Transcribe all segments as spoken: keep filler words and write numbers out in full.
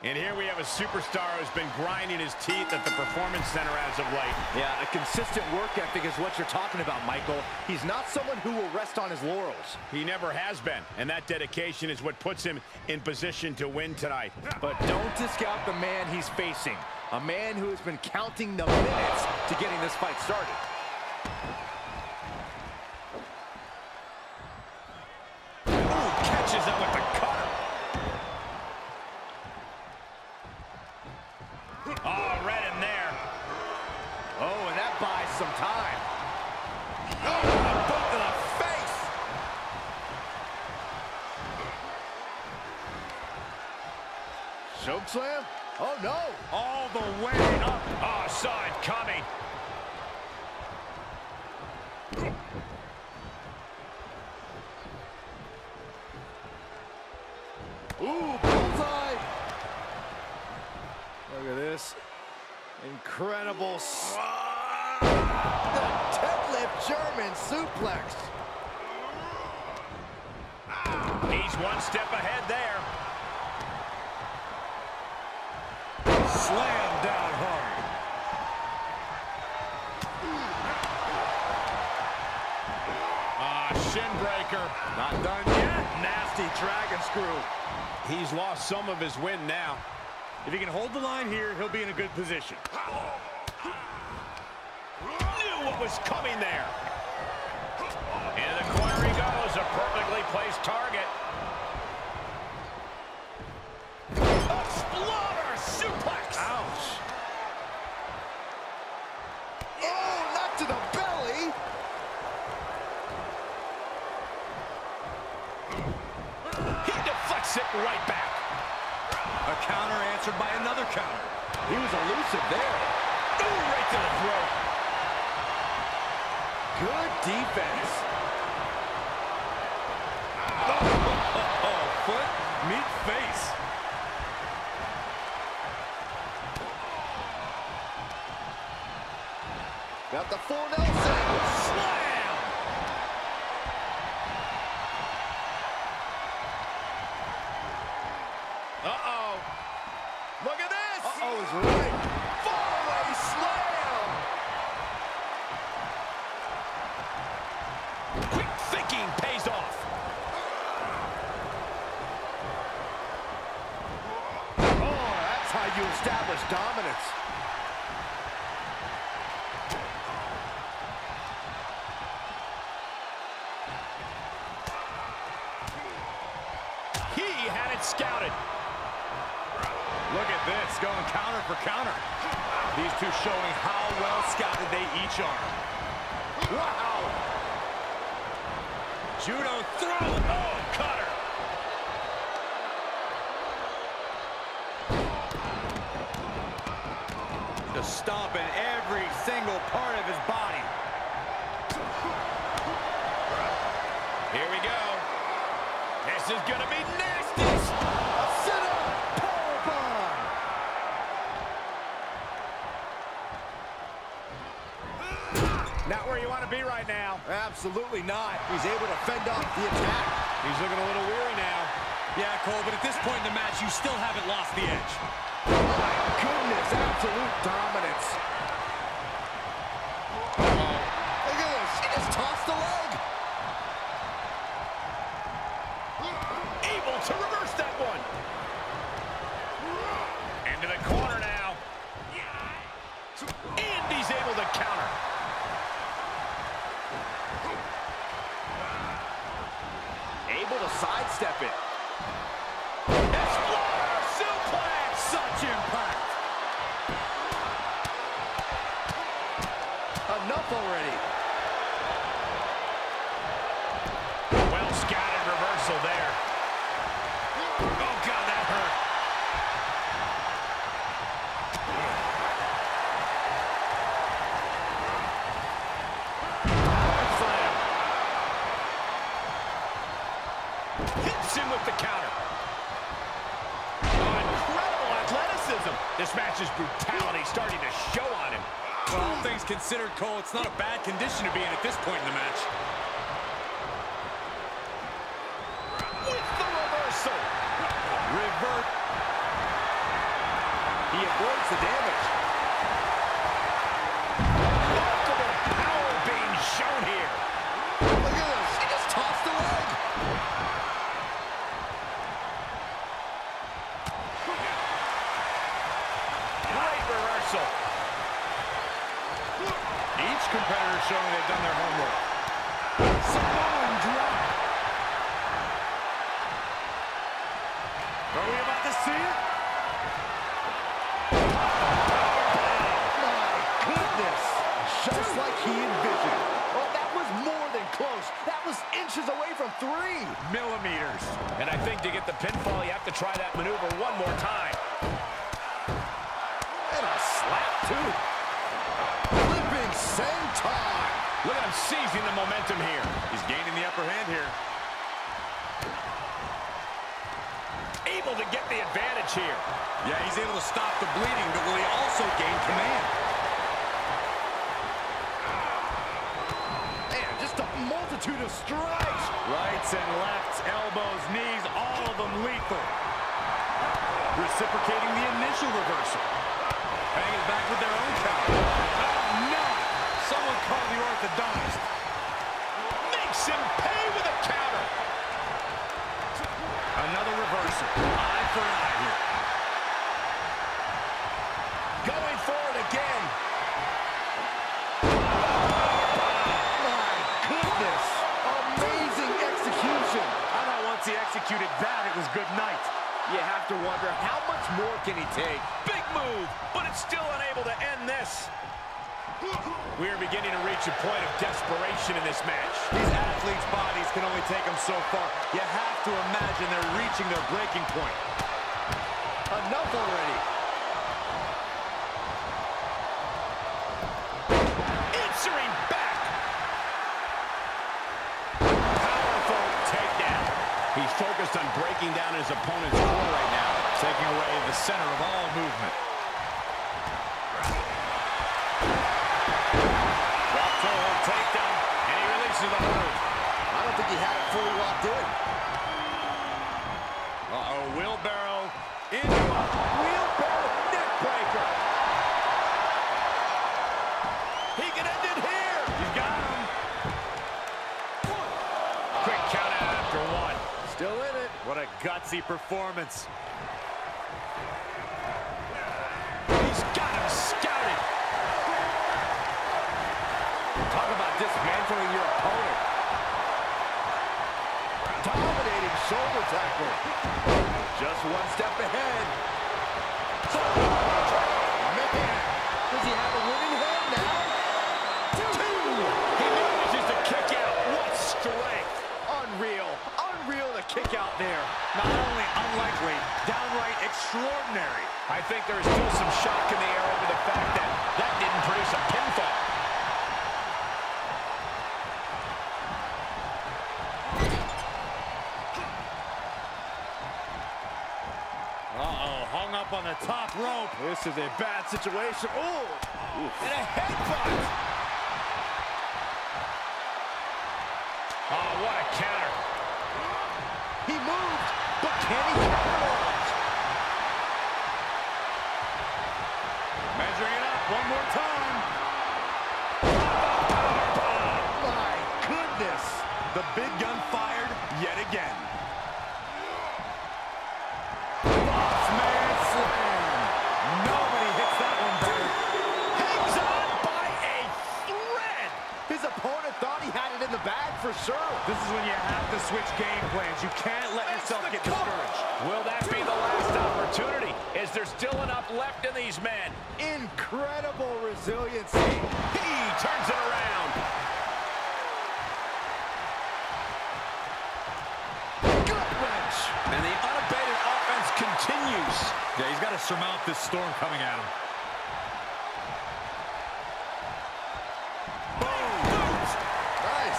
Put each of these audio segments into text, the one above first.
And here we have a superstar who's been grinding his teeth at the Performance Center as of late. Yeah, a consistent work ethic is what you're talking about, Michael. He's not someone who will rest on his laurels. He never has been, and that dedication is what puts him in position to win tonight. But don't discount the man he's facing, a man who has been counting the minutes to getting this fight started. Ooh, catches him with the cutter. Oh, read him there. Oh, and that buys some time. Oh, a boot to the face. Choke slam? Oh, no. All the way up. Oh, saw it coming. Ooh, bullseye. Look at this. Incredible. The deadlift German suplex. He's one step ahead there. Slam down hard. Ah, shin breaker. Not done yet. Nasty dragon screw. He's lost some of his wind now. If he can hold the line here, he'll be in a good position. Knew what was coming there. Into the corner he goes, a perfectly placed target. Exploder suplex. Ouch. Oh, not to the belly. He deflects it right back. A counter answered by another counter. He was elusive there. Ooh, right to the throat. Good defense. Oh, oh, oh, foot, meet face. Got the full Nelson. Slam. Uh-oh. Look at this. Uh-oh is right. Fallaway slam. Quick thinking pays off. Oh, that's how you establish dominance. He had it scouted. Look at this, going counter for counter. These two showing how well scouted they each are. Wow. Judo throw. Oh, cutter. Just stomping every single part of his body. Here we go. This is going to be nasty. A sit-up powerbomb. Not where you want to be right now. Absolutely not. He's able to fend off the attack. He's looking a little weary now. Yeah, Cole, but at this point in the match, you still haven't lost the edge. My goodness, absolute dominance. Uh-oh. Look at this. He just tossed a leg. Able to reverse that one. Into the corner now. And he's able to counter. Able to sidestep it. Exploder suplex. Such impact. Enough already. Well scouted reversal there. Oh, God, that hurt. Slam. Hits him with the counter. Oh, incredible athleticism. This match's brutality starting to show on him. Well, all things considered, Cole, it's not a bad condition to be in at this point in the match. With the reversal. Revert. reversal. Each competitor showing they've done their homework. Samoan drop. Are we about to see it? My goodness. Just like he envisioned. Oh, that was more than close. That was inches away from three. Millimeters. And I think to get the pinfall, you have to try that maneuver one more time. And a slap, too. Flipping senton. Look at him seizing the momentum here. He's gaining the upper hand here. Able to get the advantage here. Yeah, he's able to stop the bleeding, but will he also gain command? Man, just a multitude of strikes. Rights and lefts, elbows, knees, all of them lethal. Reciprocating the initial reversal. Hanging back with their own counter. Oh, no! Someone call the orthodontist. Makes him pay with a counter. Another reversal. Eye for an eye here. Going for it again. My goodness. Amazing execution. I know once he executed that, it was good night. You have to wonder, how much more can he take? Big move, but it's still unable to end this. We are beginning to reach a point of desperation in this match. These athletes' bodies can only take them so far. You have to imagine they're reaching their breaking point. Enough already. Answering back. Powerful takedown. He's focused on breaking down his opponent's core right now, Taking away the center of all movement. Drop toe hold takedown, and he releases the hold. I don't think he had it fully locked in. Uh-oh, wheelbarrow into a Wheelbarrow neck breaker. He can end it here. He's got him. Quick count out after one. Still in it. What a gutsy performance. He's got him scouted. Talk about dismantling your opponent. Dominating shoulder tackle. Just one step ahead. Man, does he have a winning hand now? Two. He manages to kick out. What strength. Unreal. Unreal to kick out there. Not only unlikely, downright extraordinary. I think there is still some shock in the air over the fact that that didn't produce a pinfall. Uh-oh, hung up on the top rope. This is a bad situation. Oh! And a headbutt. Oh, what a counter. He moved, but can he capitalize? Measuring it up one more time. My goodness! The big gun fired yet again. Bossman slam! Nobody hits that one better. Hangs on by a thread. His opponent thought he had it in the bag for sure. This is when you have to switch game plans. You can't let yourself get discouraged. Will that be the last opportunity? Is there still enough left in these men? Incredible resiliency. He turns it around. Gut wrench. And the unabated offense continues. Yeah, he's got to surmount this storm coming at him. Nice.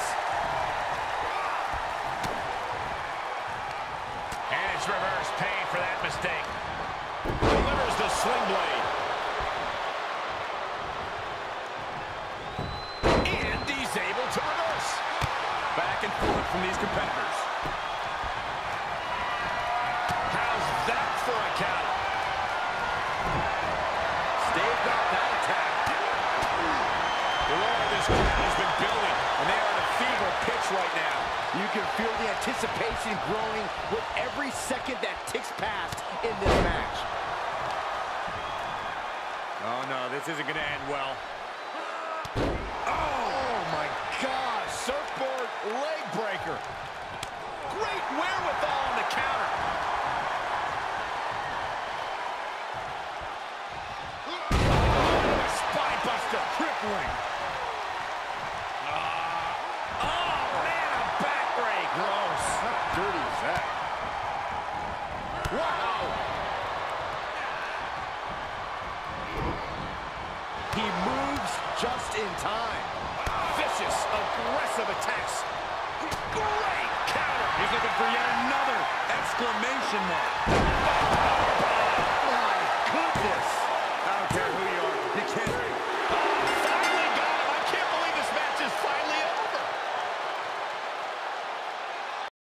And it's reverse pain for that mistake. Delivers the sling blade. And he's able to reverse. Back and forth from these competitors. How's that for a count? Staved off that attack. The roar of this crowd has been building, and they are at a fever pitch right now. You can feel the anticipation growing with every second that ticks past in this match. Oh, no, this isn't going to end well. Oh, my gosh. Surfboard leg breaker. Great wherewithal on the counter. Oh, spine buster. Crippling. Uh, oh, man, a backbreak. Gross. How dirty is that? Wow. He moves just in time. Vicious, aggressive attacks. Great counter. He's looking for yet another exclamation mark.